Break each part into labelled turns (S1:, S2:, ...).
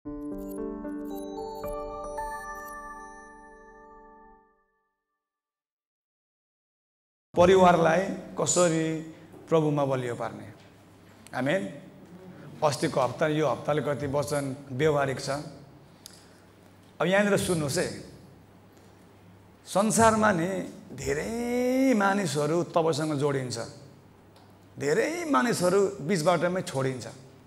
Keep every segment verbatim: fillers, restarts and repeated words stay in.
S1: परिवारलाई कसरी प्रभुमा बलियो पार्ने। आमेन। अस्तिको हप्ता यो हप्ताले कति वचन व्यवहारिक छ। अब यहाँनिर सुन्नुहोस् है, संसारमा नि धेरै मानिसहरू तपाईसँग जोडिन्छ, धेरै मानिसहरू बीचबाटमै छोडिन्छ।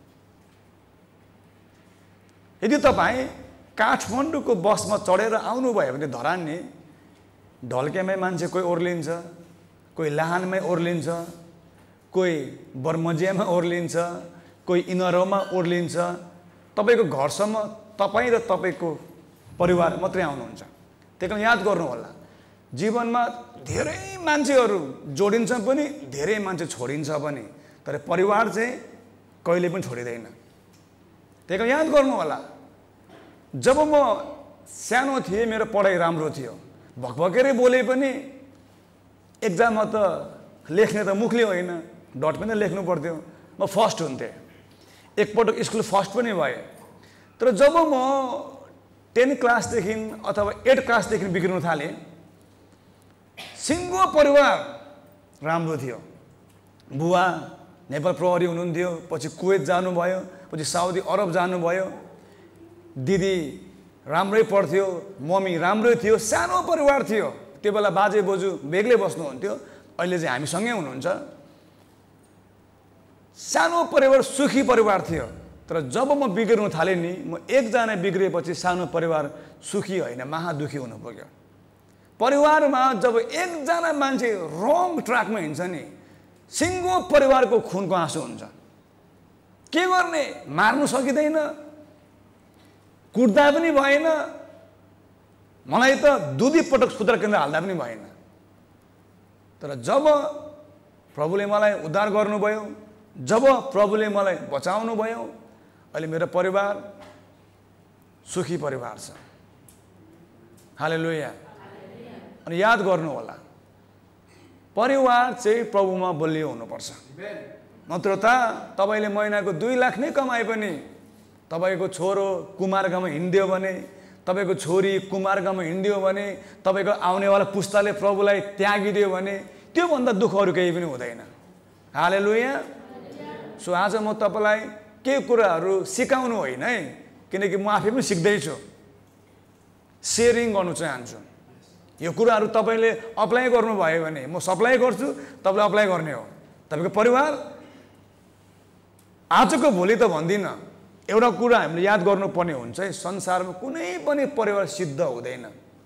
S1: यदि तपाईँ काठमाडौँको बसमा चढेर आउनुभयो भने धरान नि ढल्केमै मान्छे कोही ओर्लिन्छ, कोही लाहानमै ओर्लिन्छ, कोही बर्मजियामा ओर्लिन्छ, कोही इनरोमा ओर्लिन्छ। तपाईँको घरसम्म तपाईँ र तपाईँको परिवार मात्रै आउनुहुन्छ। त्यही कारण याद गर्नु होला, जीवनमा धेरै मान्छेहरू जोडिन्छ पनि, धेरै मान्छे छोडिन्छ पनि, तर परिवार चाहिँ कहिले पनि छोडिँदैन। त्यही कारण याद गर्नु होला, जब म सानो थिएँ मेरो पढाइ राम्रो थियो, भकभकेरै बोले पनि एक्जाममा त लेख्ने त मुखले होइन, डट पनि लेख्नु पर्थ्यो। म फर्स्ट हुन्थेँ, एकपटक स्कुल फर्स्ट पनि भएँ। तर जब म टेन क्लासदेखि अथवा एट क्लासदेखि बिग्रिनु थालेँ, सिङ्गो परिवार राम्रो थियो। बुवा नेपाल प्रहरी हुनुहुन्थ्यो, पछि कुवेत जानुभयो, पछि साउदी अरब जानुभयो। दिदी राम्रै पढ्थ्यो, मम्मी राम्रै थियो, सानो परिवार थियो। त्यो बेला बाजे बोजू बेग्लै बस्नुहुन्थ्यो, अहिले चाहिँ हामीसँगै हुनुहुन्छ। सानो परिवार, सुखी परिवार थियो। तर जब म बिग्रिनु थालेँ नि, म एकजना बिग्रिएपछि सानो परिवार सुखी होइन, महादुखी हुनु पुग्यो। परिवारमा जब एकजना मान्छे रङ ट्र्याकमा हिँड्छ नि, सिङ्गो परिवारको खुनको आँसु हुन्छ। के गर्ने, मार्नु सकिँदैन, कुट्दा पनि भएन, मलाई त दुधी पटक सुधार केन्द्र हाल्दा पनि भएन। तर जब प्रभुले मलाई उद्धार गर्नुभयो, जब प्रभुले मलाई बचाउनु भयो, अहिले मेरो परिवार सुखी परिवार छ। हालेलुया। अनि याद गर्नु होला, परिवार चाहिँ प्रभुमा बलियो हुनुपर्छ। नत्र त तपाईँले महिनाको दुई लाख नै कमाए पनि, तपाईँको छोरो कुमार्गमा हिँडिदियो भने, तपाईँको छोरी कुमार्गमा हिँडिदियो भने, तपाईँको आउनेवाला पुस्ताले प्रभुलाई त्यागिदियो भने, त्योभन्दा दुःखहरू केही पनि हुँदैन। हालेलुया। सो आज म तपाईँलाई केही कुराहरू सिकाउनु होइन है, किनकि म आफै पनि सिक्दैछु, सेयरिङ गर्नु चाहन्छु। यो कुराहरू तपाईँले अप्लाई गर्नुभयो भने म सप्लाई गर्छु, तपाईँले अप्लाई गर्ने हो। तपाईँको परिवार आजको भोलि त भन्दिनँ, एउटा कुरा हामीले याद गर्नुपर्ने हुन्छ है, संसारमा कुनै पनि परिवार सिद्ध हुँदैन।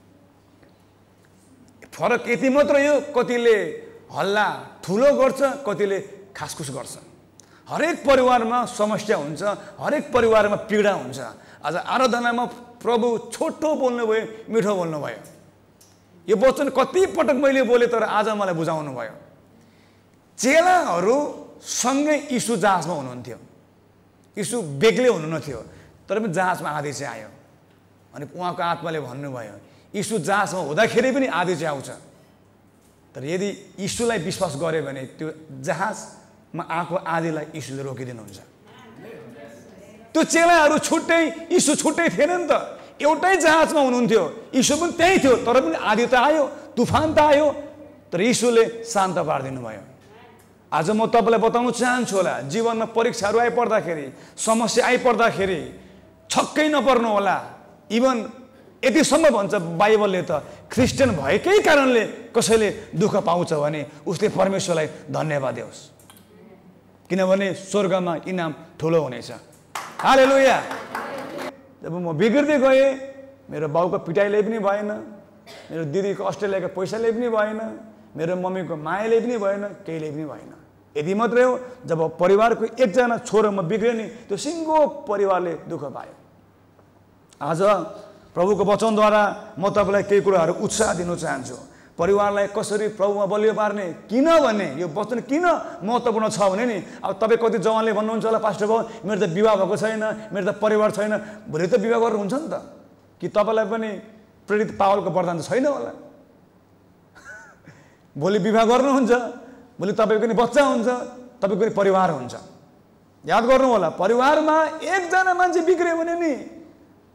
S1: फरक यति मात्र यो, कतिले हल्ला ठुलो गर्छ, कतिले खासखुस गर्छ। हरेक परिवारमा समस्या हुन्छ, हरेक परिवारमा पीडा हुन्छ। आज आराधनामा प्रभु छोटो बोल्नुभयो, मिठो बोल्नुभयो। यो वचन कति पटक मैले बोलेँ, तर आज मलाई बुझाउनु भयो। चेलाहरू सँगै यीशु जहाजमा हुनुहुन्थ्यो, यीशु बेग्लै हुनु नथ्यो, तर पनि जहाजमा आधी चाहिँ आयो। अनि उहाँको आत्माले भन्नुभयो, यीशु जहाजमा हुँदाखेरि पनि आधी चाहिँ आउँछ। तर यदि यीशुलाई विश्वास गऱ्यो भने त्यो जहाजमा आएको आधीलाई यीशुले रोकिदिनुहुन्छ। त्यो चेलाहरू छुट्टै, यीशु छुट्टै थिएन नि त, एउटै जहाजमा हुनुहुन्थ्यो, यीशु पनि त्यही थियो। तर पनि आधी त आयो, तुफान त आयो, तर यीशुले शान्त पारिदिनु भयो। आज म तपाईँलाई बताउन चाहन्छु होला, जीवनमा परीक्षाहरू आइपर्दाखेरि, समस्या आइपर्दाखेरि छक्कै नपर्नु होला। इभन यतिसम्म भन्छ बाइबलले त, क्रिस्चियन भएकै कारणले कसैले दुःख पाउँछ भने उसले परमेश्वरलाई धन्यवाद दियोस्, किनभने स्वर्गमा इनाम ठुलो हुनेछ। हालेलुया। जब म बिग्रिँदै गएँ, मेरो बाउको पिटाइले पनि भएन, मेरो दिदीको अस्ट्रेलियाको पैसाले पनि भएन, मेरो मम्मीको मायाले पनि भएन, केहीले पनि भएन। यदि मात्रै हो, जब परिवारको एकजना छोरोमा बिग्रियो नि, त्यो सिङ्गो परिवारले दुःख पायो। आज प्रभुको वचनद्वारा म तपाईँलाई केही कुराहरू उत्साह दिन चाहन्छु। परिवारलाई कसरी प्रभुमा बलियो पार्ने, किनभने यो वचन किन महत्त्वपूर्ण छ भने नि, अब तपाईँ कति जवानले भन्नुहुन्छ होला, पास्टर बाबु मेरो त विवाह भएको छैन, मेरो त परिवार छैन, भोलि त विवाह गर्नुहुन्छ नि त, कि तपाईँलाई पनि प्रेरित पावलको वरदान त छैन होला। भोलि विवाह गर्नुहुन्छ, भोलि तपाईँको पनि बच्चा हुन्छ, तपाईँको पनि परिवार हुन्छ। याद गर्नु होला, परिवारमा एकजना मान्छे बिग्रियो भने नि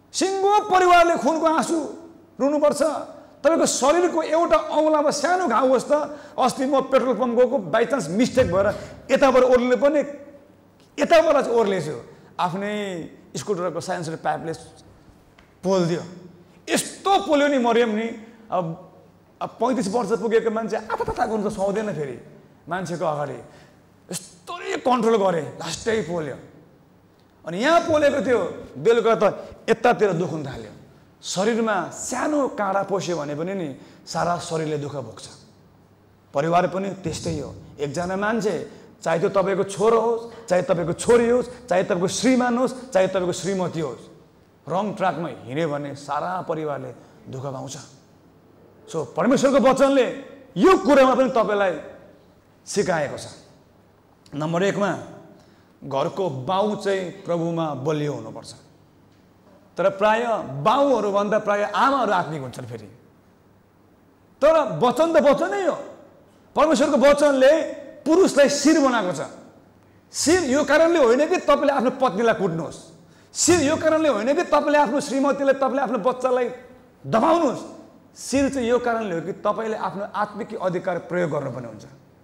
S1: सिङ्गो परिवारले खुनको आँसु रुनुपर्छ। तपाईँको शरीरको एउटा औँलामा सानो घाउ होस् त, अस्ति म पेट्रोल पम्प गएको बाइचान्स मिस्टेक भएर यताबाट ओर्ले पनि यताबाट चाहिँ ओर्लेछु, आफ्नै स्कुटरको साइन्सर पाइपले पोलिदियो। यस्तो पोल्यो नि मरियम नि। अब अब पैँतिस वर्ष पुगेको मान्छे आफा गर्नु त सुहाउँदैन फेरि मान्छेको अगाडि, यस्तै कन्ट्रोल गरे, लास्टै पोल्यो। अनि यहाँ पोलेको थियो, बेलुका त यतातिर दुख्न थाल्यो। शरीरमा सानो काँडा पस्यो भने पनि नि सारा शरीरले दुःख भोग्छ। परिवार पनि त्यस्तै हो। एकजना मान्छे, चाहे त्यो तपाईँको छोरो होस्, चाहे तपाईँको छोरी होस्, चाहे तपाईँको श्रीमान होस्, चाहे तपाईँको श्रीमती होस्, रङ ट्र्याकमा हिँड्यो भने सारा परिवारले दुःख पाउँछ। सो परमेश्वरको वचनले यो कुरामा पनि तपाईँलाई सिकाएको छ। नम्बर एकमा घरको बाउ चाहिँ प्रभुमा बलियो हुनुपर्छ। तर प्राय बाउहरूभन्दा प्राय आमाहरू आत्मिक हुन्छन् फेरि। तर वचन त वचनै हो। परमेश्वरको वचनले पुरुषलाई शिर बनाएको छ। शिर यो कारणले होइन कि तपाईँले आफ्नो पत्नीलाई कुट्नुहोस्, शिर यो कारणले होइन कि तपाईँले आफ्नो श्रीमतीलाई, तपाईँले आफ्नो बच्चालाई दबाउनुहोस्। शिर चाहिँ यो कारणले हो कि तपाईँले आफ्नो आत्मिक अधिकार प्रयोग गर्नुपर्ने हुन्छ।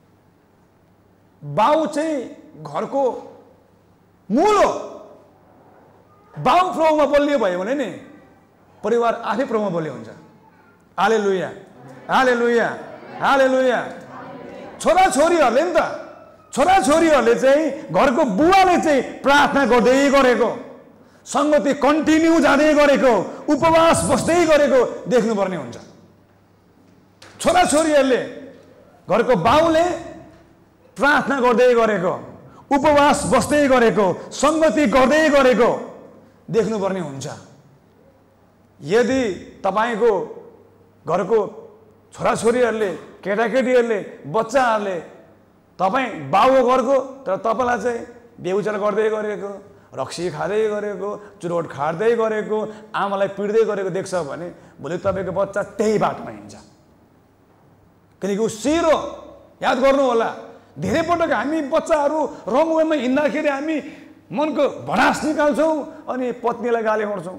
S1: बाउ चाहिँ घरको मूल हो। बाउ प्रभुमा बलियो भयो भने नि परिवार आफै प्रभुमा बलियो हुन्छ। हालेलुया, हालेलुया, हालेलुया। छोराछोरीहरूले नि त, छोराछोरीहरूले चाहिँ घरको बुवाले चाहिँ प्रार्थना गर्दै गरेको, सङ्गति कन्टिन्यू जाँदै गरेको, उपवास बस्दै गरेको देख्नुपर्ने हुन्छ। छोराछोरीहरूले घरको बाउले प्रार्थना गर्दै गरेको, उपवास बस्दै गरेको, सङ्गति गर्दै गरेको देख्नुपर्ने हुन्छ। यदि तपाईँको घरको छोराछोरीहरूले, केटाकेटीहरूले, बच्चाहरूले तपाईँ बाउ घरको तर तपाईँलाई चाहिँ बेउचार गर्दै गरेको, रक्सी खाँदै गरेको, चुरोट खाँदै गरेको, आमालाई पिट्दै गरेको देख्छ भने भोलि तपाईँको बच्चा त्यही बाटोमा हिँड्छ। किनकि ऊ शिर हो। याद गर्नु होला, धेरै पटक हामी बच्चाहरू रङ वेमा हिँड्दाखेरि हामी मनको भडास निकाल्छौँ अनि पत्नीलाई गाली गर्छौँ।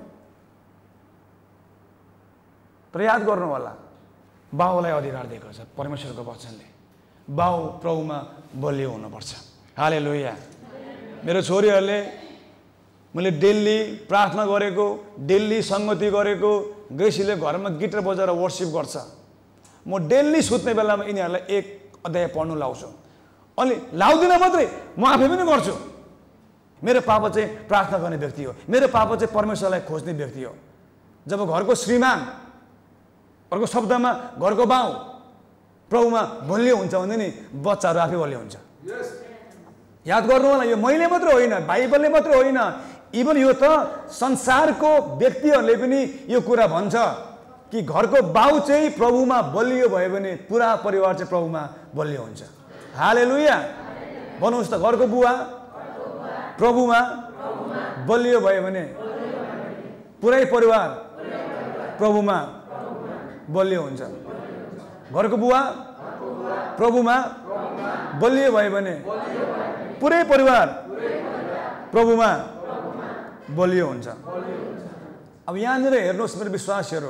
S1: तर याद गर्नु होला, बाउलाई अधिकार दिएको छ परमेश्वरको वचनले। बाउ प्रभुमा बलियो हुनुपर्छ। हालेलुया। मेरो छोरीहरूले मैले डेली प्रार्थना गरेको, डेली सङ्गति गरेको, ग्रेसीले घरमा गिटार बजाएर वर्सिप गर्छ। म डेली सुत्ने बेलामा यिनीहरूलाई एक अध्याय पढ्नु लाउँछु। अनि लाउँदिनँ मात्रै, म आफै पनि गर्छु। मेरो पापा चाहिँ प्रार्थना गर्ने व्यक्ति हो, मेरो पापा चाहिँ परमेश्वरलाई खोज्ने व्यक्ति हो। जब घरको श्रीमान, अर्को शब्दमा घरको बाउ प्रभुमा बलियो हुन्छ भने नि बच्चाहरू आफै बलियो हुन्छ। याद गर्नु होला, यो मैले मात्रै होइन, बाइबलले मात्रै होइन, इभन यो त संसारको व्यक्तिहरूले पनि यो कुरा भन्छ कि घरको बाउ चाहिँ प्रभुमा बलियो भयो भने पुरा परिवार चाहिँ प्रभुमा बलियो हुन्छ। हालेलुया। भन्नुहोस् त, घरको बुवा प्रभुमा बलियो भयो भने पुरै परिवार प्रभुमा बलियो हुन्छ। घरको बुवा प्रभुमा बलियो भयो भने पुरै परिवार प्रभुमा बलियो हुन्छ। अब यहाँनिर हेर्नुहोस् मेरो विश्वासीहरू,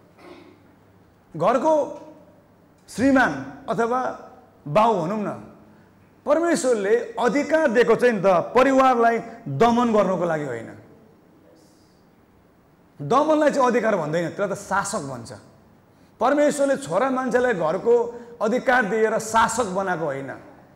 S1: घरको श्रीमान अथवा बाउ भनौँ न, परमेश्वरले अधिकार दिएको चाहिँ नि त परिवारलाई दमन गर्नको लागि होइन। दमनलाई चाहिँ अधिकार भन्दैन, त्यसलाई त शासक भन्छ। परमेश्वरले छोरा मान्छेलाई घरको अधिकार दिएर शासक बनाएको होइन,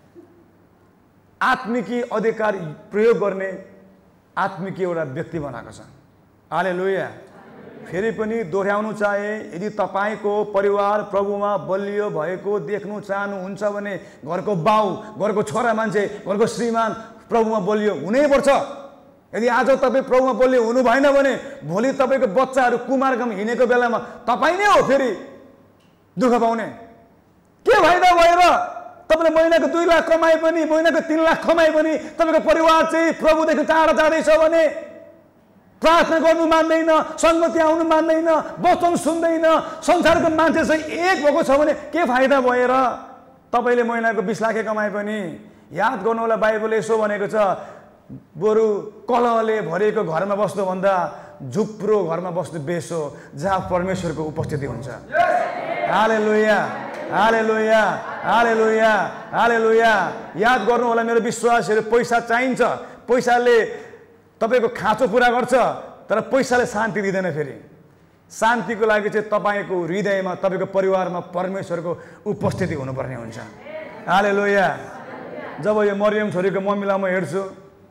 S1: आत्मिकी अधिकार प्रयोग गर्ने आत्मिकी एउटा व्यक्ति बनाएको छ। हालेलुया। फेरि पनि दोहोऱ्याउनु चाहे, यदि तपाईँको परिवार प्रभुमा बलियो भएको देख्नु चाहनुहुन्छ भने घरको बाउ, घरको छोरा मान्छे, घरको श्रीमान प्रभुमा बलियो हुनैपर्छ। यदि आज तपाईँ प्रभुमा बलियो हुनु भएन भने भोलि तपाईँको बच्चाहरू कुमार्गमा हिँडेको बेलामा तपाईँ नै हो फेरि दुःख पाउने। के फाइदा भएर तपाईँले महिनाको दुई लाख कमाए पनि, महिनाको तिन लाख कमाए पनि तपाईँको परिवार चाहिँ प्रभुदेखि टाढा जाँदैछ भने, प्रार्थना गर्नु मान्दैन, सङ्गति आउनु मान्दैन, वचन सुन्दैन, संसारको मान्छे चाहिँ एक भएको छ भने के फाइदा भएर तपाईँले महिनाको बिस लाख कमाए पनि। याद गर्नु होला, बाइबलले यसो भनेको छ, बरु कलहले भरिएको घरमा बस्नुभन्दा झुप्रो घरमा बस्नु बेस हो जहाँ परमेश्वरको उपस्थिति हुन्छ। हालेलुया हालेलुया हालेलुया हालेलुया। याद गर्नु होला मेरो विश्वासहरू, पैसा चाहिन्छ, पैसाले तपाईको खाँचो पुरा गर्छ, तर पैसाले शान्ति दिँदैन। फेरि शान्तिको लागि चाहिँ तपाईको हृदयमा, तपाईको परिवारमा परमेश्वरको उपस्थिति हुनुपर्ने हुन्छ। हालेलुया। जब यो मरियम छोरीको मम्मीलाई म हेर्छु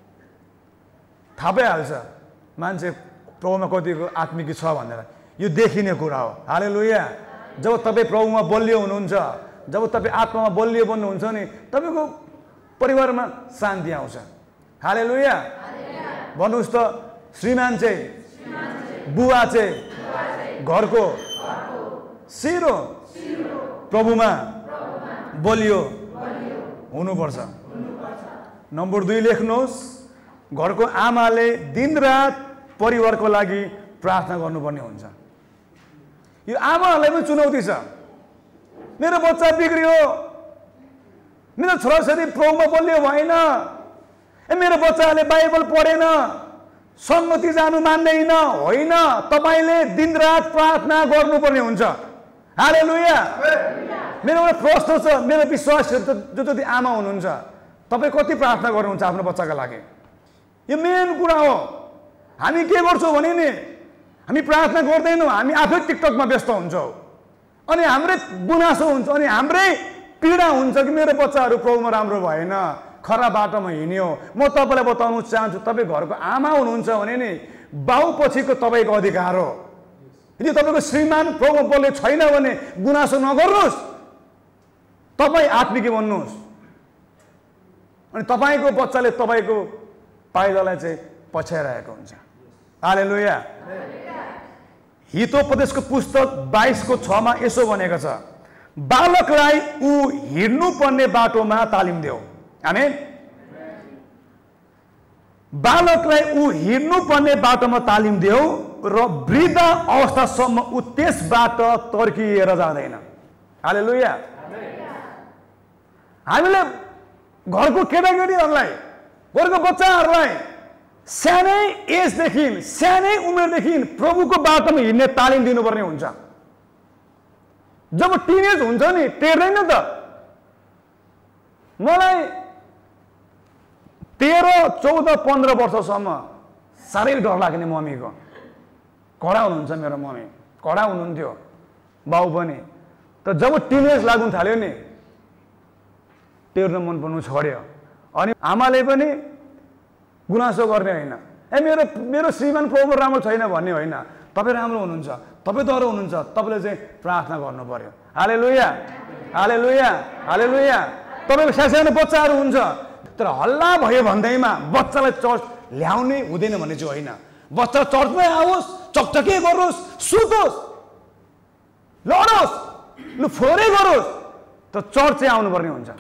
S1: थाहा पाइहाल्छ मान्छे प्रभुमा कतिको आत्मिकी छ भनेर, यो देखिने कुरा हो। हालेलुया। जब तपाईँ प्रभुमा बलियो हुनुहुन्छ, जब तपाईँ आत्मामा बलियो बन्नुहुन्छ नि, तपाईँको परिवारमा शान्ति आउँछ। हालेलुया। भन्नुहोस् त, श्रीमान चाहिँ बुवा चाहिँ घरको शिरो प्रभुमा बलियो हुनुपर्छ। नम्बर दुई लेख्नुहोस्, घरको आमाले दिनरात परिवारको लागि प्रार्थना गर्नुपर्ने हुन्छ। यो आमाहरूलाई पनि चुनौती छ। मेरो बच्चा बिग्रियो, मेरो छोराछोरी प्रभुमा बलियो भएन, ए मेरो बच्चाले बाइबल पढेन, सङ्गति जानु मान्दैन, होइन, तपाईँले दिनरात प्रार्थना गर्नुपर्ने हुन्छ। हालेलुया। मेरो एउटा प्रश्न छ, मेरो विश्वासहरू जो जति आमा हुनुहुन्छ, तपाईँ कति प्रार्थना गर्नुहुन्छ आफ्नो बच्चाका लागि? यो मेन कुरा हो। हामी के गर्छौँ भने नि, हामी प्रार्थना गर्दैनौँ, हामी आफै टिकटकमा व्यस्त हुन्छौँ, अनि हाम्रै गुनासो हुन्छ, अनि हाम्रै पीडा हुन्छ कि मेरो बच्चाहरू प्रभुमा राम्रो भएन, खराब बाटोमा हिँड्यो। म तपाईँलाई बताउन चाहन्छु, तपाईँ घरको आमा हुनुहुन्छ भने नि बाउ पछिको तपाईँको अधिकार हो। यदि तपाईँको श्रीमान प्रभुमा बोल्ने छैन भने गुनासो नगर्नुहोस्, तपाईँ आत्मिकी बन्नुहोस्, अनि तपाईँको बच्चाले तपाईँको पाइलालाई चाहिँ पछ्याइरहेको हुन्छ। हालेलुया। हितोपदेशको पुस्तक बाइसको छमा यसो भनेको छ, बालकलाई ऊ हिँड्नुपर्ने बाटोमा तालिम देऊ। आमेन। बालकलाई ऊ हिँड्नुपर्ने बाटोमा तालिम देऊ र वृद्ध अवस्थासम्म ऊ त्यसबाट तर्किएर जाँदैन। हालेलुया। हामीले घरको केटाकेटीहरूलाई, घरको बच्चाहरूलाई सानै एजदेखि, सानै उमेरदेखि प्रभुको बाटोमा हिँड्ने तालिम दिनुपर्ने हुन्छ। जब टिनेज हुन्छ नि, टेर्दैन त। मलाई तेह्र चौध पन्ध्र वर्षसम्म साह्रै डर लाग्ने मम्मीको। कडा हुनुहुन्छ मेरो मम्मी, कडा हुनुहुन्थ्यो, बाउ पनि। तर जब टिनेज लाग्नु थाल्यो नि, टेर्न मन पर्नु छोड्यो। अनि आमाले पनि गुनासो गर्ने होइन, ए मेरो मेरो श्रीमान प्रभु राम्रो छैन भन्ने होइन, तपाईँ राम्रो हुनुहुन्छ, तपाईँ डर हुनुहुन्छ, तपाईँले चाहिँ प्रार्थना गर्नु पर्यो। हालेलुया हालेलुया हालेलुया। तपाईँको सानो बच्चाहरू हुन्छ, तर हल्ला भयो भन्दैमा बच्चालाई चर्च ल्याउने हुँदैन भन्ने चाहिँ होइन। बच्चा चर्चमै आओस्, चकचके गरोस्, सुतोस्, लडोस्, लु फोरै गरोस्, तर चर्च चाहिँ आउनुपर्ने हुन्छ।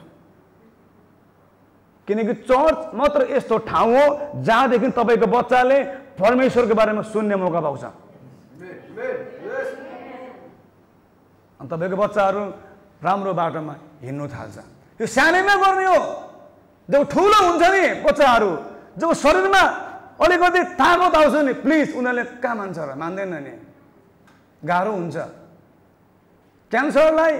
S1: किनकि चर्च मात्र यस्तो ठाउँ हो जहाँदेखि तपाईँको बच्चाले परमेश्वरको बारेमा सुन्ने मौका पाउँछ। अनि तपाईँको बच्चाहरू राम्रो बाटोमा हिँड्नु थाल्छ। यो सानैमा गर्ने हो। जब ठुलो हुन्छ नि बच्चाहरू, जब शरीरमा अलिकति तागत आउँछ नि, प्लिज उनीहरूले कहाँ मान्छ र? मान्दैन नि, गाह्रो हुन्छ। क्यान्सरलाई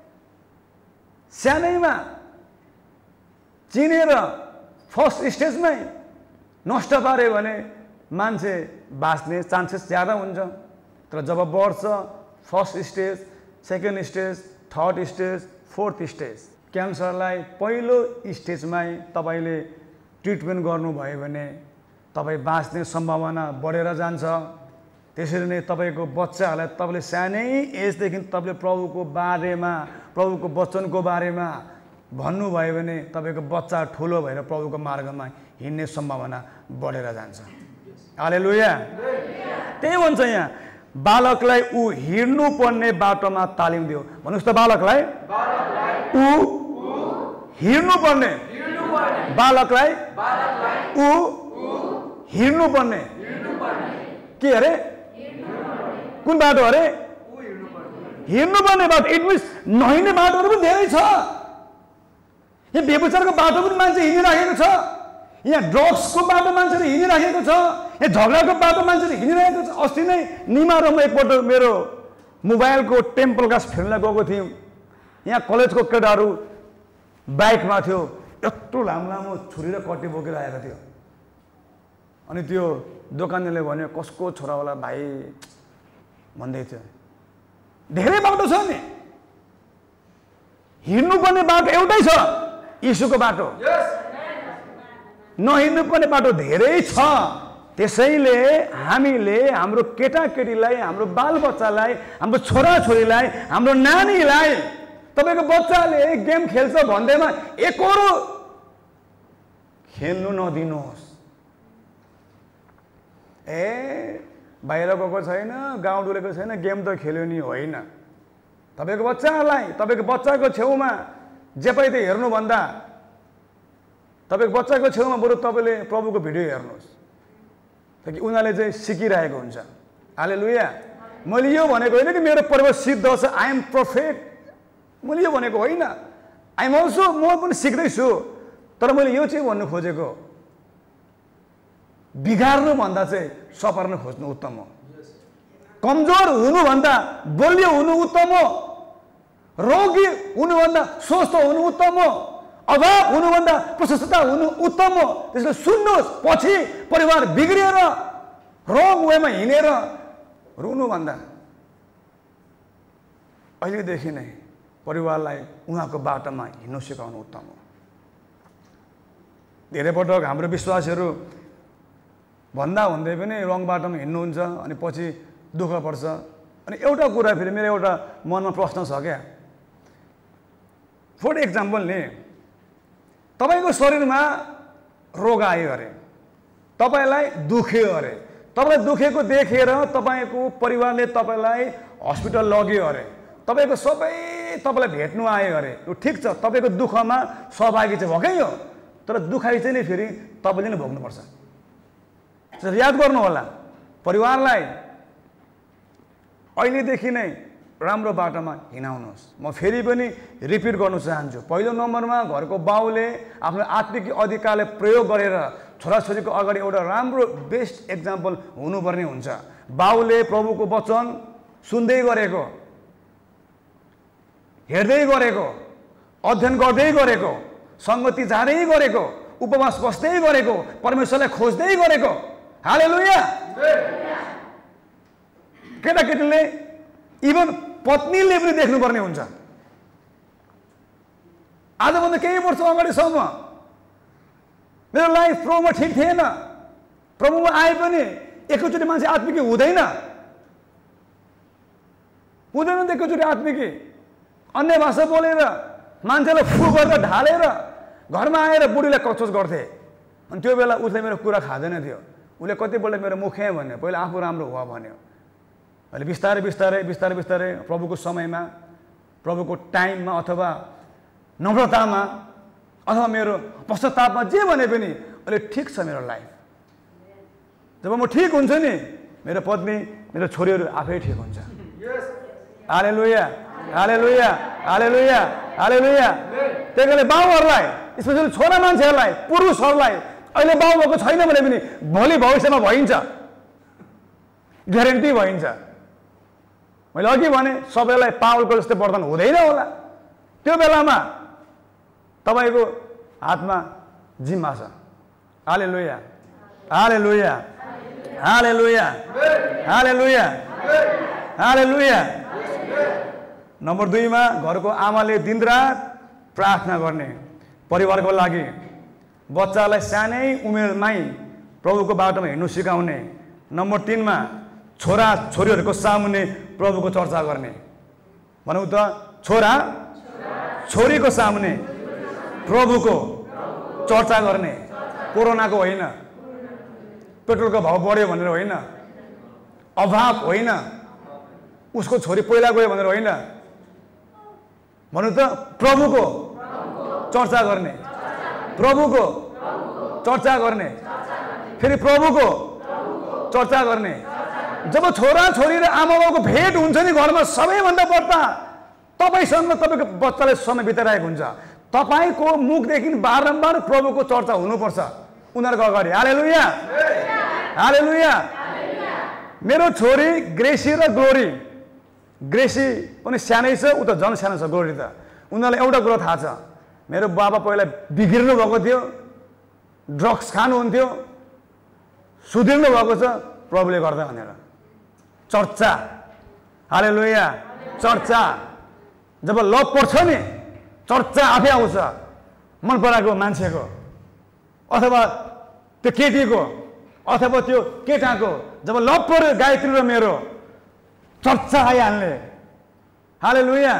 S1: सानैमा चिनेर फर्स्ट स्टेजमै नष्ट पार्यो भने मान्छे बाँच्ने चान्सेस ज्यादा हुन्छ। तर जब बढ्छ, first stage, second stage, third stage, fourth stage, क्यान्सरलाई पहिलो स्टेजमै तपाईँले ट्रिटमेन्ट गर्नुभयो भने तपाईँ बाँच्ने सम्भावना बढेर जान्छ। त्यसरी नै तपाईँको बच्चाहरूलाई तपाईँले सानै एजदेखि तपाईँले प्रभुको बारेमा, प्रभुको वचनको बारेमा भन्नुभयो भने तपाईँको बच्चा ठुलो भएर प्रभुको मार्गमा हिँड्ने सम्भावना बढेर जान्छ। हालेलुया। त्यही भन्छ यहाँ, बालकलाई ऊ हिँड्नुपर्ने बाटोमा तालिम दियो। भन्नुहोस् त, बालकलाई ऊ हिँड्नुपर्ने, बालकलाई ऊ हिँड्नुपर्ने के अरे? कुन बाटो अरे? हिँड्नुपर्ने बाटो। इट मिन्स नहिँड्ने बाटोहरू पनि धेरै छ। यहाँ व्यभिचारको बाटो पनि मान्छे हिँडिराखेको छ, यहाँ ड्रग्सको बाटो मान्छेले हिँडिराखेको छ, यहाँ झगडाको बाटो मान्छेले हिँडिरहेको छ। अस्ति नै निमारोमा एकपल्ट मेरो मोबाइलको टेम्पल ग्लास फेर्न गएको थियौँ। यहाँ कलेजको केटाहरू बाइकमा थियो, यत्रो लामो लामो छुरी र कट्टी बोकेर आएको थियो। अनि त्यो दोकानेले भन्यो कसको छोरा होला भाइ भन्दै थियो। धेरै बाटो छ नि, हिँड्नुपर्ने बाटो एउटै छ, यीशुको बाटो। नहिँड्नुपर्ने बाटो धेरै छ। त्यसैले हामीले हाम्रो केटाकेटीलाई, हाम्रो बालबच्चालाई, हाम्रो छोराछोरीलाई, हाम्रो नानीलाई, तपाईँको बच्चाले गेम खेल्छ भन्दैमा एकरो खेल्नु नदिनुहोस्। ए बाहिर गएको छैन, गाउँ डुलेको छैन, गेम त खेल्यो नि, होइन। तपाईँको बच्चालाई, तपाईँको बच्चाको छेउमा जे पनि त हेर्नुभन्दा तपाईँको बच्चाको छेउमा बरु तपाईँले प्रभुको भिडियो हेर्नुहोस्, ताकि उनीहरूले चाहिँ सिकिरहेको हुन्छ। हालेलुया। मैले यो भनेको होइन कि मेरो परिवार सिद्ध छ, आई एम पर्फेक्ट, मैले यो भनेको होइन। आई एम अल्सो, म पनि सिक्दैछु। तर मैले यो चाहिँ भन्नु खोजेको, बिगार्नुभन्दा चाहिँ सपार्न खोज्नु उत्तम हो। कमजोर हुनुभन्दा बलियो हुनु उत्तम हो। रोगी हुनुभन्दा स्वस्थ हुनु उत्तम हो। अभाव हुनुभन्दा प्रशस्तता हुनु उत्तम हो। त्यसले सुन्नुहोस्, पछि परिवार बिग्रिएर रङ वेमा हिँडेर रुनुभन्दा अहिलेदेखि नै परिवारलाई उहाँको बाटोमा हिँड्नु सिकाउनु उत्तम हो। धेरै पटक हाम्रो विश्वासीहरू भन्दा भन्दै पनि रङ बाटोमा हिँड्नुहुन्छ, अनि पछि दुःख पर्छ। अनि एउटा कुरा फेरि मेरो एउटा मनमा प्रश्न छ क्या, फर एक्जाम्पल नि, तपाईँको शरीरमा रोग आयो अरे, तपाईँलाई दुख्यो अरे, तपाईँलाई दुखेको देखेर तपाईँको परिवारले तपाईँलाई हस्पिटल लग्यो अरे, तपाईँको सबै तपाईँलाई भेट्नु आयो अरे, यो ठिक छ, तपाईँको दुःखमा सहभागी चाहिँ भएकै हो। तर दुखाइ चाहिँ नि फेरि तपाईँले नै भोग्नुपर्छ। याद गर्नु होला, परिवारलाई अहिलेदेखि नै राम्रो बाटोमा हिँडाउनुहोस्। म फेरि पनि रिपिट गर्नु चाहन्छु, पहिलो नम्बरमा घरको बाउले आफ्नो आत्मिक अधिकारले प्रयोग गरेर छोराछोरीको अगाडि एउटा राम्रो बेस्ट एक्जाम्पल हुनुपर्ने हुन्छ। बाउले प्रभुको वचन सुन्दै गरेको, हेर्दै गरेको, अध्ययन गर्दै गरेको, सङ्गति जाँदै गरेको, उपवास बस्दै गरेको, परमेश्वरलाई खोज्दै गरेको। हालेलुया। केटाकेटीले इभन पत्नीले पनि देख्नुपर्ने हुन्छ। आजभन्दा केही वर्ष अगाडिसम्म मेरो लाइफ प्रभुमा ठिक थिएन। प्रभुमा आए पनि एकैचोटि मान्छे आत्मिकी हुँदैन, हुँदैन त एकैचोटि आत्मिकी। अन्य भाषा बोलेर मान्छेलाई फु गरेर ढालेर घरमा आएर बुढीलाई कचोच गर्थे। अनि त्यो बेला उसले मेरो कुरा खाँदैन थियो। उसले कतिपल्ट मेरो मुखे भन्यो, पहिला आफू राम्रो हुआ भन्यो। अहिले बिस्तारै बिस्तारै बिस्तारै बिस्तारै प्रभुको समयमा, प्रभुको टाइममा, अथवा नम्रतामा, अथवा मेरो पश्चातापमा, जे भने पनि अहिले ठिक छ मेरो लाइफ। जब म ठिक हुन्छु नि, मेरो पत्नी, मेरो छोरीहरू आफै ठिक हुन्छ। हालेलुया, हालेलुया, हालेलुया, हालेलुया। त्यही कारणले बाउहरूलाई, स्पेसली छोरा मान्छेहरूलाई, पुरुषहरूलाई अहिले बाउ भएको छैन भने पनि भोलि भविष्यमा भइन्छ, ग्यारेन्टी भइन्छ। मैले अघि भने सबैलाई पावलको जस्तै वर्तन हुँदैन होला। त्यो बेलामा तपाईँको हातमा जिम्मा छ। हालेलुया, हालेलुया, हालेलुया, हालेलुया, हालेलुया। नम्बर दुईमा घरको आमाले दिनरात प्रार्थना गर्ने, परिवारको लागि, बच्चालाई सानै उमेरमै प्रभुको बाटोमा हिँड्नु सिकाउने। नम्बर तिनमा छोरा छोरीहरूको सामुन्ने प्रभुको चर्चा गर्ने। भनौँ त, छोरा छोरीको सामुन्ने प्रभुको चर्चा गर्ने। कोरोनाको होइन, पेट्रोलको भाउ बढ्यो भनेर होइन, अभाव होइन, उसको छोरी पहिला गयो भनेर होइन, भनौँ त प्रभुको चर्चा गर्ने, प्रभुको चर्चा गर्ने, फेरि प्रभुको चर्चा गर्ने। जब छोरा छोरी र आमा बाउको भेट हुन्छ नि घरमा, सबैभन्दा बढ्ता तपाईँसँग तपाईँको बच्चाले समय बिताइरहेको हुन्छ। तपाईँको मुखदेखि बारम्बार प्रभुको चर्चा हुनुपर्छ। उनीहरूको अगाडि। हालेलुया हालेलुया। मेरो छोरी ग्रेसी र ग्लोरी, ग्रेसी पनि सानै छ, उ त झन् सानो छ ग्लोरी त। उनीहरूलाई एउटा कुरो थाहा छ, मेरो बाबा पहिला बिग्रिनु भएको थियो, ड्रग्स खानुहुन्थ्यो, सुधिर्नु भएको छ प्रभुले गर्दा भनेर चर्चा। हालेलुया चर्चा। जब लभ पर्छ नि चर्चा आफै आउँछ, मन पराएको मान्छेको अथवा त्यो केटीको अथवा त्यो केटाको। जब लभ पर्यो गायत्री र मेरो चर्चा आइहाल्ने। हालेलुया।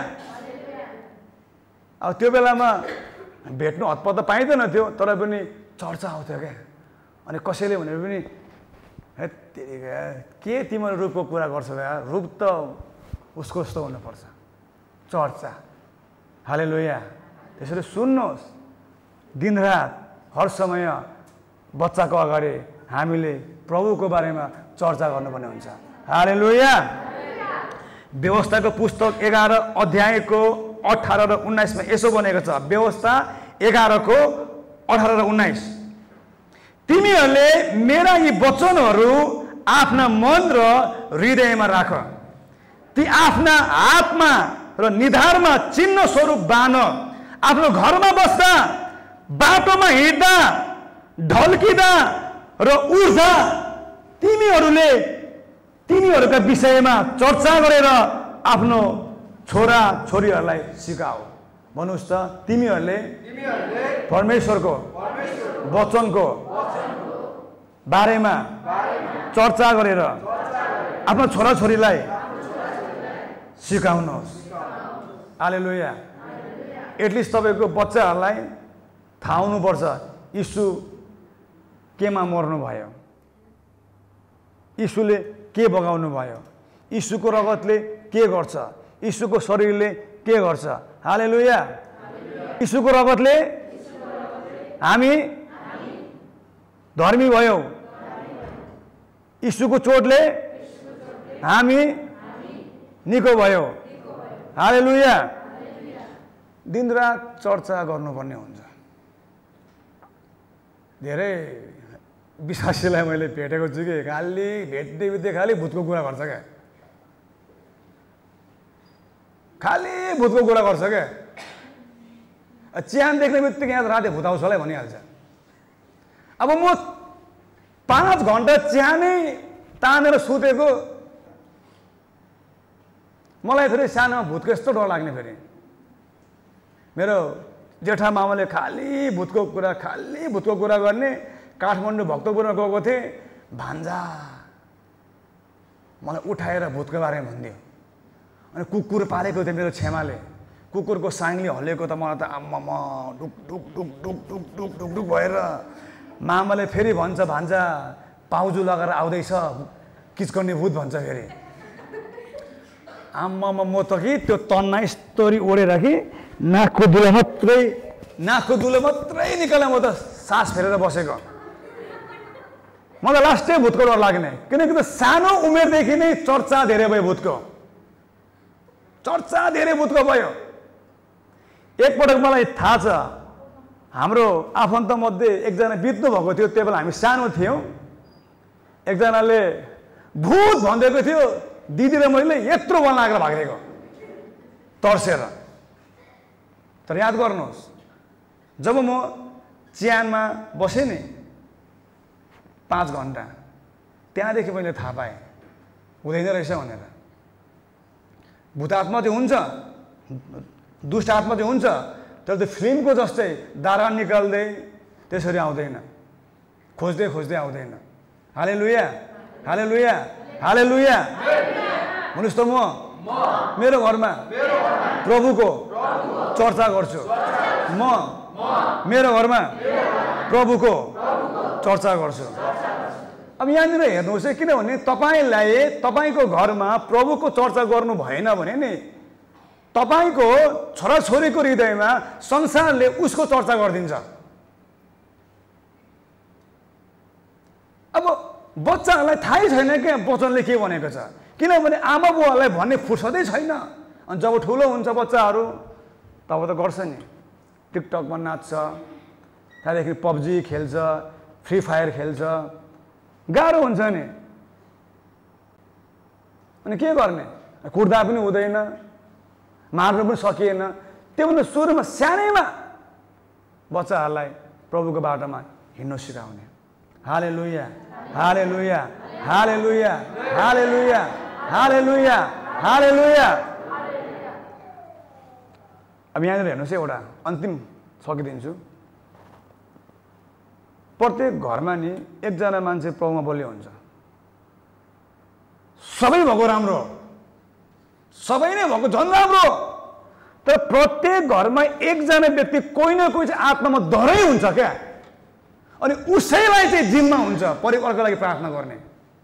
S1: अब त्यो बेलामा भेट्नु हतपत त पाइँदैन थियो, तर पनि चर्चा आउँथ्यो क्या। अनि कसैले भनेर पनि हे के तिमीहरू रूपको कुरा गर्छौ यार, रूप त उसको जस्तो हुनुपर्छ, चर्चा। हालेलुया। त्यसरी सुन्नुहोस्, दिनरात हर समय बच्चाको अगाडि हामीले प्रभुको बारेमा चर्चा गर्नुपर्ने हुन्छ। हालेलुया। व्यवस्थाको पुस्तक एघार अध्यायको अठार र उन्नाइसमा यसो भनेको छ, व्यवस्था एघारको अठार र उन्नाइस, तिमीहरूले मेरा यी वचनहरू आफ्ना मन र हृदयमा राख, ती आफ्ना हातमा र निधारमा चिन्ह स्वरूप बान, आफ्नो घरमा बस्दा, बाटोमा हिँड्दा, ढल्किँदा र उड्दा तिमीहरूले तिनीहरूका विषयमा चर्चा गरेर आफ्नो छोरा छोरीहरूलाई सिकाऊ। भन्नुहोस् त, तिमीहरूले परमेश्वरको वचनको बारेमा चर्चा गरेर आफ्नो छोराछोरीलाई सिकाउनुहोस्। हालेलुया। एटलिस्ट तपाईँको बच्चाहरूलाई थाहा हुनुपर्छ यीशु केमा मर्नु भयो, यीशुले के बगाउनु भयो, यीशुको रगतले के गर्छ, यीशुको शरीरले के गर्छ। हालेलुया। यीशुको रगतले हामी धर्मी भयौँ, यीशुको चोटले हामी निको भयौँ। हालेलुया। दिनरात चर्चा गर्नुपर्ने हुन्छ। धेरै विश्वासीलाई मैले भेटेको छु कि खालि भेट्दै भेट्दै खालि भूतको कुरा गर्छ क्या, खालि भूतको कुरा गर्छ क्या। चिहान देख्ने बित्तिकै यहाँ राति भूत आउँछ होला भनिहाल्छ। अब म पाँच घन्टा चिहानै तानेर सुतेको, मलाई फेरि सानोमा भूतको यस्तो डर लाग्ने। फेरि मेरो जेठा मामाले खालि भूतको कुरा खालि भूतको कुरा गर्ने, काठमाडौँ भक्तपुरमा गएको थिएँ, भान्जा मलाई उठाएर भूतको बारेमा भनिदियो। अनि कुकुर पालेको थियो मेरो छेमाले, कुकुरको साङले हल्लेको त मलाई त आम्मामा डुक डुक डुक डुक डुक डुक डुक डुक भएर। मामाले फेरि भन्छ, भान्जा पाउजु लगाएर आउँदैछ किचकन्ने भूत भन्छ फेरि। आम्मामा म त कि त्यो तन्ना यस्तोरी ओढेर कि नाकको दुलो मात्रै नाकको दुलो मात्रै निकालेर म त सास फेरेर बसेको। मलाई लास्टै भूतको डर लाग्ने, किनकि त सानो उमेरदेखि नै चर्चा धेरै भयो भूतको, चर्चा धेरै भूतको भयो। एकपटक मलाई थाहा छ, हाम्रो आफन्तमध्ये एकजना बित्नु भएको थियो, त्यो बेला हामी सानो थियौँ। एकजनाले भूत भनिदिएको थियो, दिदी र मैले यत्रो बल लागेर भागिदिएको तर्सेर। तर याद गर्नुहोस्, जब म चिहानमा बसेँ नि पाँच घन्टा, त्यहाँदेखि मैले थाहा पाएँ हुँदैन रहेछ भनेर। भूत आत्मा चाहिँ हुन्छ, दुष्ट आत्मा चाहिँ हुन्छ, तर त्यो फिल्मको जस्तै दारा निकाल्दै त्यसरी आउँदैन, खोज्दै खोज्दै आउँदैन। हालेलुया हालेलुया हालेलुया। भन्नुहोस् त, म मेरो घरमा प्रभुको चर्चा गर्छु, म मेरो घरमा प्रभुको चर्चा गर्छु। अब यहाँनिर हेर्नुहोस् है, किनभने तपाईँलाई तपाईँको घरमा प्रभुको चर्चा गर्नु भएन भने नि तपाईँको छोराछोरीको हृदयमा संसारले उसको चर्चा गरिदिन्छ। अब बच्चाहरूलाई थाहै छैन क्या वचनले के भनेको छ, किनभने आमा बुवालाई भन्ने फुर्सदै छैन। अनि जब ठुलो हुन्छ बच्चाहरू तब त गर्छ नि, टिकटकमा नाच्छ, त्यहाँदेखि पब्जी खेल्छ, फ्री फायर खेल्छ, गाह्रो हुन्छ नि। अनि के गर्ने, कुट्दा पनि हुँदैन, मार्नु पनि सकिएन। त्योभन्दा सुरुमा सानैमा बच्चाहरूलाई प्रभुको बाटोमा हिँड्न सिकाउने। हालेलुया, हालेलुया, हालेलुया, हालेलुया, हालेलुया, हालेलुया। अब यहाँनिर हेर्नुहोस्, एउटा अन्तिम सकिदिन्छु। प्रत्येक घरमा नि एकजना मान्छे प्रभुमा बलियो हुन्छ। सबै भएको राम्रो, सबै नै भएको झन् राम्रो। तर प्रत्येक घरमा एकजना व्यक्ति कोही न कोही चाहिँ आत्मामा डरै हुन्छ क्या। अनि उसैलाई चाहिँ जिम्मा हुन्छ परिवारको लागि प्रार्थना गर्ने,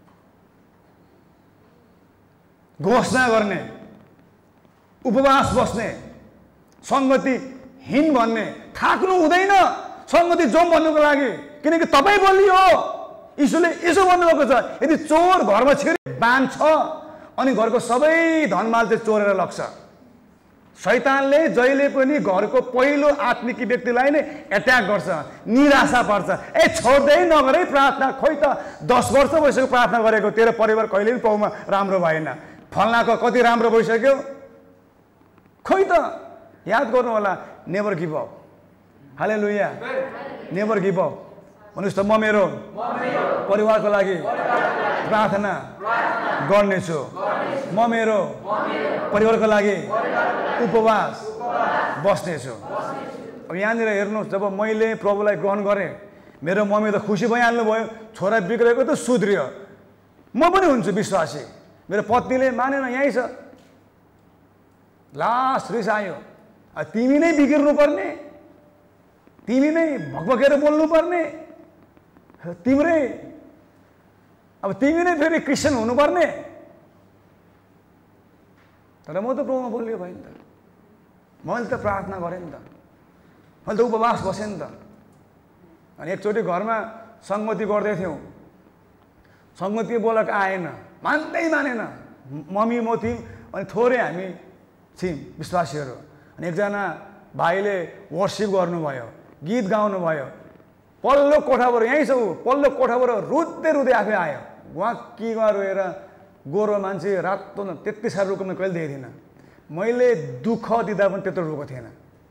S1: घोषणा गर्ने, उपवास बस्ने, सङ्गतिहीन भन्ने, थाक्नु हुँदैन सङ्गति जाउँ भन्नुको लागि। किनकि तपाईँ बलियो। यीशुले यसो भन्नुभएको छ, यदि चोर घरमा छिरे बान्छ अनि घरको सबै धनमाल चाहिँ चोरेर लग्छ। शैतानले जहिले पनि घरको पहिलो आत्मिकी व्यक्तिलाई नै एट्याक गर्छ, निराशा पर्छ। ए छोड्दै नगरै प्रार्थना, खोइ त दस वर्ष भइसक्यो प्रार्थना गरेको, तेरो परिवार कहिले पनि पाउमा राम्रो भएन, फल्नाको कति राम्रो भइसक्यो, खोइ त। याद गर्नु होला, never give up. Hallelujah, never give up. भन्नुहोस् त, म मेरो परिवारको लागि प्रार्थना गर्नेछु, म मेरो परिवारको लागि उपवास बस्नेछु। अब यहाँनिर हेर्नुहोस्, जब मैले प्रभुलाई ग्रहण गरेँ, मेरो मम्मी त खुसी भइहाल्नु भयो, छोरा बिग्रेको त सुध्रियो, म पनि हुन्छु विश्वासी। मेरो पत्नीले मानेन, यहीँ छ। लास्ट रिस आयो, तिमी नै बिग्रिनु पर्ने, तिमी नै भकभकेर बोल्नु पर्ने, तिम्रै अब तिमी नै फेरि क्रिस्चियन हुनुपर्ने। तर म त प्रभुमा बोलियो भयो नि त, मैले त प्रार्थना गरेँ नि त, मैले त उपवास बसेँ नि त। अनि एकचोटि घरमा सङ्गति गर्दै थियौँ, सङ्गति बोलाएको आएन, मान्दै मानेन। मम्मी म थियौँ, अनि थोरै हामी थियौँ विश्वासीहरू। अनि एकजना भाइले वर्सिप गर्नुभयो, गीत गाउनुभयो। पल्लो कोठाबाट, यहीँ छ ऊ, पल्लो कोठाबाट रुँदै रुँदै आफै आयो। उहाँ किमा रोएर, गोरो मान्छे, रातो, त्यति साह्रो रुको मैले कहिले देखेको थिइनँ। मैले दुःख दिँदा पनि त्यत्रो रुको थिएन।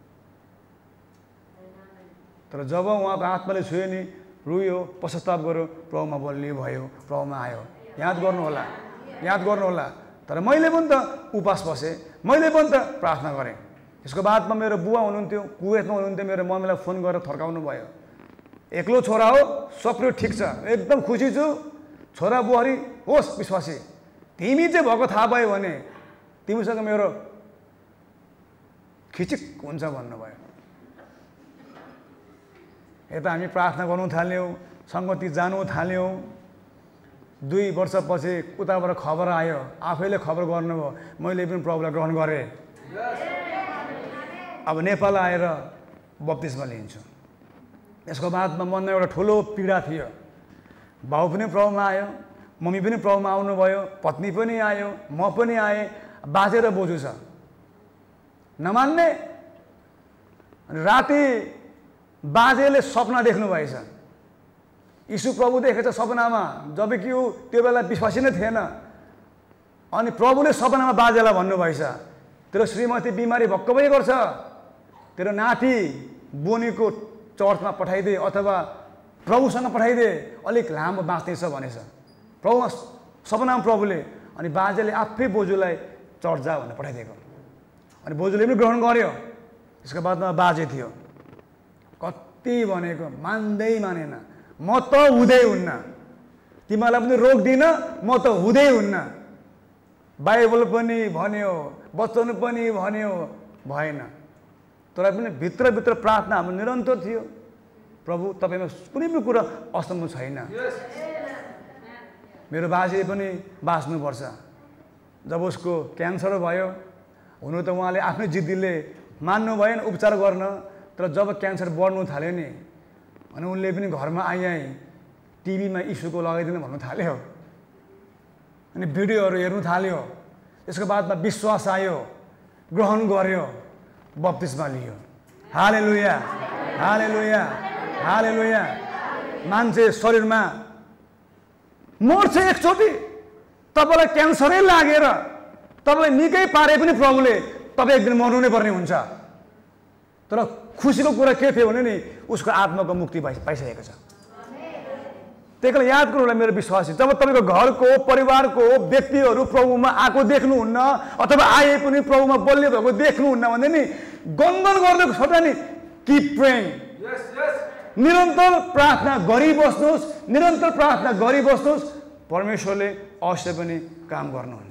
S1: तर जब उहाँको आत्माले छुयो नि, रुयो, पश्चाताप गर्यो, प्रभुमा बलियो भयो, प्रभुमा आयो। याद गर्नु होला, याद गर्नु होला। तर मैले पनि त उपवास बसेँ, मैले पनि त प्रार्थना गरेँ। यसको बादमा मेरो बुवा हुनुहुन्थ्यो, कुवेतमा हुनुहुन्थ्यो, मेरो मम्मीलाई फोन गरेर थर्काउनु भयो। एक्लो छोरा हो, सप्रियो ठिक छ, एकदम खुसी छु, छोरा बुहारी होस् विश्वासी, तिमी चाहिँ भएको थाहा भयो भने तिमीसँग मेरो खिचिक हुन्छ भन्नुभयो। यता हामी प्रार्थना गर्नु थाल्यौँ, सङ्गति जानु थाल्यौँ। दुई वर्षपछि उताबाट खबर आयो, आफैले खबर गर्नुभयो, मैले पनि प्रभुलाई ग्रहण गरेँ। अब नेपाल आएर बप्तिस्मा लिन्छु। यसको बादमा मनमा एउटा ठुलो पीडा थियो। बाउ पनि प्रभुमा आयो, मम्मी पनि प्रभुमा आउनुभयो, पत्नी पनि आयो, म पनि आएँ, बाजे र बोजू छ, नमान्ने। राति बाजेले सपना देख्नु भएछ, यीशु प्रभु देखेछ सपनामा, जबकि ऊ त्यो बेला विश्वासी नै थिएन। अनि प्रभुले सपनामा बाजेलाई भन्नुभएछ, तेरो श्रीमती बिमारी भक्क भइ गर्छ, तेरो नाति बोनीको चर्चमा पठाइदे अथवा प्रभुसँग पठाइदे, अलिक लामो बाँच्नेछ भनेछ प्रभु सपनामा प्रभुले। अनि बाजेले आफै बोजूलाई चर्च जा भनेर पठाइदिएको। अनि बोजूले पनि ग्रहण गर्यो। त्यसको बादमा बाजे थियो, कति भनेको मान्दै मानेन, म त हुँदै हुन्न, तिमीलाई पनि रोक्दिनँ, म त हुँदै हुन्न। बाइबल पनि भन्यो, वचन पनि भन्यो, भएन। तर पनि भित्रभित्र प्रार्थना हाम्रो निरन्तर थियो, प्रभु तपाईँमा कुनै पनि कुरा असम्भव छैन। मेरो बाजे पनि बाँच्नुपर्छ। जब उसको क्यान्सर भयो, हुनु त उहाँले आफ्नै जिद्दीले मान्नु भएन उपचार गर्न, तर जब क्यान्सर बढ्नु थाल्यो नि, अनि उनले पनि घरमा आइ आइ टिभीमा यीशुको लगाइदिनु भन्नु थाल्यो, अनि भिडियोहरू हेर्नु थाल्यो। त्यसको बादमा विश्वास आयो, ग्रहण गर्यो, बप्तिस्मा लियो। हालेलुया, हालेलुया, हालेलुया। मान्छे शरीरमा मर्छ एकचोटि, तपाईँलाई क्यान्सरै लागेर तपाईँलाई निकै पारे पनि प्रभुले तपाईँ एक दिन मर्नु नै पर्ने हुन्छ। तर खुसीको कुरा के थियो भने नि उसको आत्माको मुक्ति पाइ पाइसकेको छ। त्यही कारण याद गर्नु होला मेरो विश्वासी, जब तपाईँको घरको परिवारको व्यक्तिहरू प्रभुमा आएको देख्नुहुन्न अथवा आए पनि प्रभुमा बलियो भएको देख्नुहुन्न भने नि गन्दन गर्नुको छोटा नि कीप प्रेइङ, निरन्तर प्रार्थना गरिबस्नुहोस्, निरन्तर प्रार्थना गरिबस्नुहोस्, परमेश्वरले अवश्य पनि काम गर्नुहुन्छ।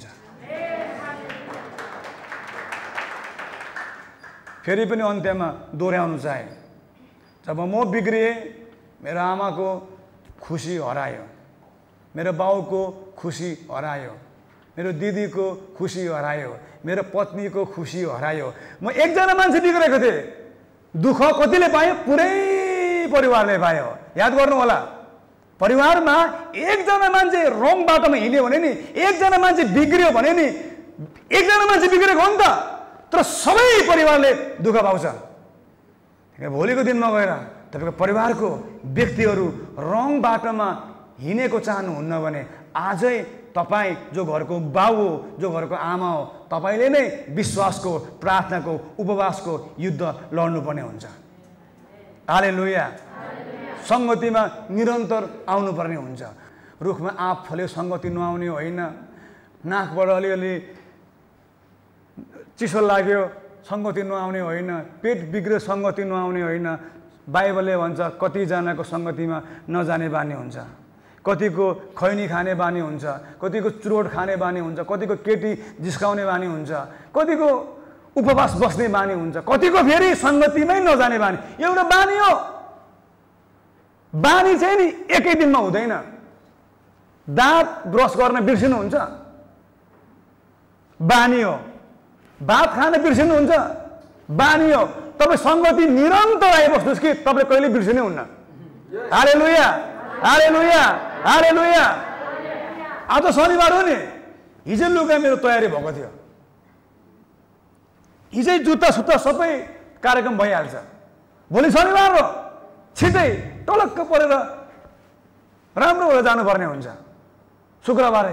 S1: फेरि पनि अन्त्यमा दोहोऱ्याउनु चाहे, जब म बिग्रिएँ मेरो आमाको खुसी हरायो, मेरो बाउको खुसी हरायो, मेरो दिदीको खुसी हरायो, मेरो पत्नीको खुसी हरायो। म एकजना मान्छे बिग्रेको थिएँ, दुःख कतिले पायो? पुरै परिवारले पायो। याद गर्नु होला, परिवारमा एकजना मान्छे रङ बाटोमा हिँड्यो भने नि, एकजना मान्छे बिग्रियो भने नि, एकजना मान्छे बिग्रेको हो नि त, तर सबै परिवारले दुःख पाउँछ। भोलिको दिनमा गएर तपाईँको परिवारको व्यक्तिहरू रङ बाटोमा हिँडेको चाहनुहुन्न भने आजै तपाईँ जो घरको बाउ हो, जो घरको आमा हो, तपाईँले नै विश्वासको, प्रार्थनाको, उपवासको युद्ध लड्नुपर्ने हुन्छ। हालेलुया। सङ्गतिमा निरन्तर आउनुपर्ने हुन्छ। रुखमा आँप फल्यो सङ्गति नआउने होइन, नाकबाट अलिअलि चिसो लाग्यो सङ्गति नआउने होइन, पेट बिग्रियो सङ्गति नआउने होइन। बाइबलले भन्छ कतिजनाको सङ्गतिमा नजाने बानी हुन्छ, कतिको खैनी खाने बानी हुन्छ, कतिको चुरोट खाने बानी हुन्छ, कतिको केटी जिस्काउने बानी हुन्छ, कतिको उपवास बस्ने बानी हुन्छ, कतिको फेरि सङ्गतिमै नजाने बानी। एउटा बानी हो, बानी चाहिँ नि एकै दिनमा हुँदैन। दाँत ब्रस गर्न बिर्सिनुहुन्छ, बानी हो। भात खान बिर्सिनुहुन्छ, बानी हो। तपाईँ सङ्गति निरन्तर आइबस्नुहोस् कि तपाईँले कहिले बिर्सिनै हुन्न। हालेलुया, हालेलुया, हालेलुया। आज शनिबार हो नि, हिजो लुगा मेरो तयारी भएको थियो, हिजै जुत्ता सुत्ता सबै कार्यक्रम भइहाल्छ। भोलि शनिबार हो, छिटै टलक्क परेर राम्रो भएर जानुपर्ने हुन्छ शुक्रबारै।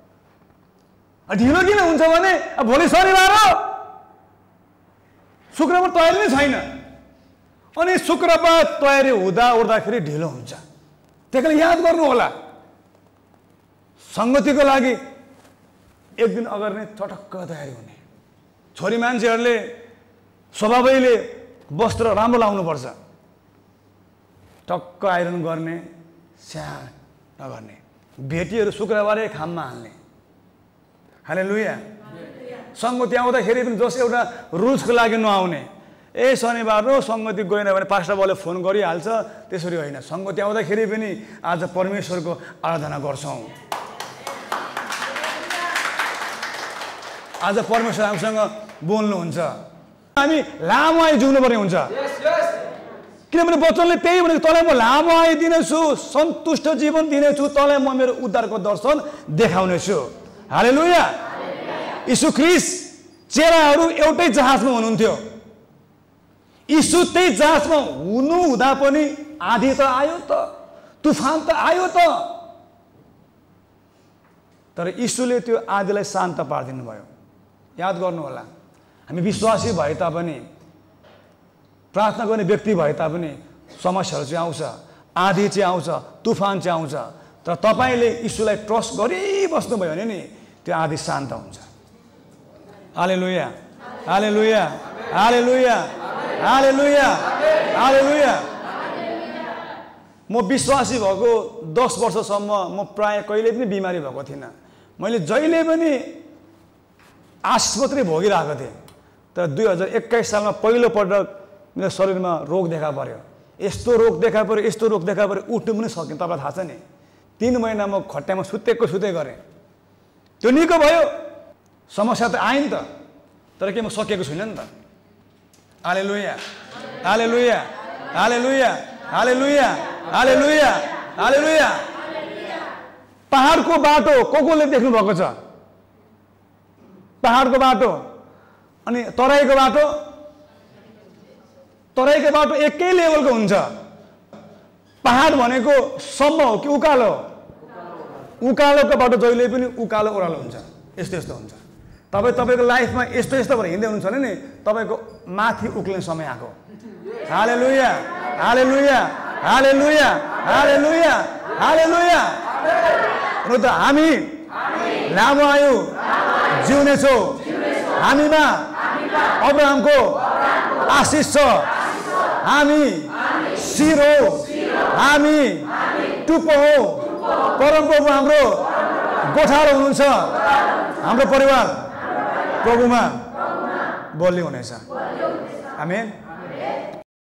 S1: ढिलो किन हुन्छ भने भोलि शनिबार हो, शुक्रबार तयारी नै छैन, अनि शुक्रबार तयारी हुँदा उड्दाखेरि ढिलो हुन्छ। त्यही कारण याद गर्नु होला, सङ्गतिको लागि एक दिन अगाडि नै चटक्क तयारी हुने। छोरी मान्छेहरूले स्वभावैले वस्त्र राम्रो लाउनुपर्छ, टक्क आइरन गर्ने, स्याहार नगर्ने। भेटीहरू शुक्रबारै खाममा हाल्ने। हालेलुया। सङ्गति आउँदाखेरि पनि जस एउटा रुल्सको लागि नआउने, ए शनिबार हो सङ्गति गएन भने पास्टर बाउले फोन गरिहाल्छ, त्यसरी होइन। सङ्गति आउँदाखेरि पनि आज परमेश्वरको आराधना गर्छौँ। आज परमेश्वर हामीसँग बोल्नुहुन्छ, हामी लामो आयु जिउनुपर्ने हुन्छ। किनभने वचनले त्यही भनेको, तँलाई म लामो आयु दिनेछु, सन्तुष्ट जीवन दिनेछु, तँलाई म मेरो उद्धारको दर्शन देखाउनेछु। हालेलुया। यीशु ख्रीष्ट चेलाहरू एउटै जहाजमा हुनुहुन्थ्यो, यीशु त्यही जहाजमा हुनु हुँदा पनि आधी त आयो त, तुफान त आयो त, तर यीशुले त्यो आधीलाई शान्त पारिदिनु भयो। याद गर्नु होला, हामी विश्वासी भए तापनि, प्रार्थना गर्ने व्यक्ति भए तापनि समस्याहरू चाहिँ आउँछ, आधी चाहिँ आउँछ, तुफान चाहिँ आउँछ, तर तपाईँले यीशुलाई ट्रस्ट गरिबस्नु भयो भने नि त्यो आधी शान्त हुन्छ। हालेलुया, हालेलुया, हालेलुया, हालेलुया, हालेलुया। म विश्वासी भएको दस वर्षसम्म म प्राय कहिले पनि बिमारी भएको थिइनँ। मैले जहिले पनि आस्पत्रि भोगिरहेको थिएँ, तर दुई हजार एक्काइस सालमा पहिलोपटक मेरो शरीरमा रोग देखा पर्यो। यस्तो रोग देखा पर्यो, यस्तो रोग देखा पर्यो, उठ्नु पनि सकेँ। तपाईँलाई थाहा छ नि, तिन महिना म खट्टामा सुतेको सुते गरेँ, त्यो निको भयो। समस्या त आयो नि त, तर के म सकेको छुइनँ नि त। हालेलुया, हालेलुया, हालेलुया, हालेलुया, हालेलुया, हालेलुया। पहाडको बाटो को कोले देख्नु भएको छ? पहाडको बाटो अनि तराईको बाटो, तराईको बाटो एकै लेभलको हुन्छ, पहाड भनेको सम्म हो कि उकालो? उकालोको बाटो जहिले पनि उकालो ओह्रालो हुन्छ, यस्तो यस्तो हुन्छ। तपाईँ तपाईँको लाइफमा यस्तो यस्तो भएर हिँड्दै हुनुहुन्छ भने नि तपाईँको माथि उक्लिने समय आएको। हालेलुया, हालेलुया, हालेलुया, हालेलुया, हालेलुया। र त हामी लामो आयु जिउनेछौँ, हामीमा अब्राहमको आशिष छ, हामी शिर हो, हामी टुप्पो हो, परमप्रभु हाम्रो गोठालो हुनुहुन्छ, हाम्रो परिवार प्रभुमा बलियो हुनेछ। आमेन।